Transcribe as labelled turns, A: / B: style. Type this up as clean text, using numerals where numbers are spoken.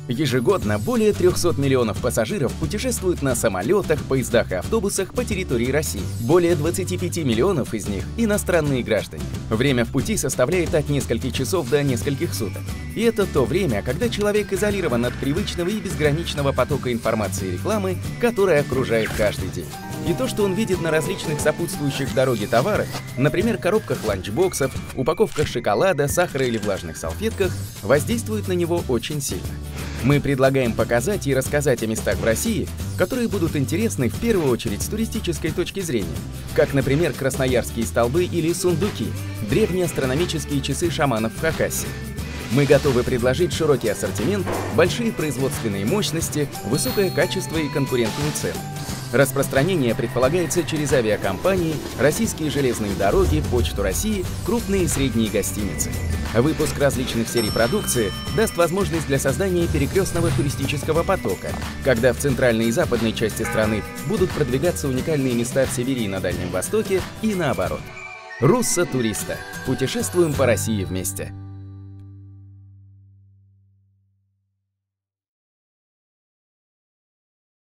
A: Ежегодно более 300 миллионов пассажиров путешествуют на самолетах, поездах и автобусах по территории России. Более 25 миллионов из них – иностранные граждане. Время в пути составляет от нескольких часов до нескольких суток. И это то время, когда человек изолирован от привычного и безграничного потока информации и рекламы, которая окружает каждый день. И то, что он видит на различных сопутствующих в дороге товарах, например, коробках ланчбоксов, упаковках шоколада, сахара или влажных салфетках, воздействует на него очень сильно. Мы предлагаем показать и рассказать о местах в России, которые будут интересны в первую очередь с туристической точки зрения, как, например, Красноярские столбы или сундуки, древние астрономические часы шаманов в Хакасии. Мы готовы предложить широкий ассортимент, большие производственные мощности, высокое качество и конкурентную цену. Распространение предполагается через авиакомпании, российские железные дороги, Почту России, крупные и средние гостиницы. Выпуск различных серий продукции даст возможность для создания перекрестного туристического потока, когда в центральной и западной части страны будут продвигаться уникальные места в Сибири и на Дальнем Востоке и наоборот. Руссо Туриста. Путешествуем по России вместе.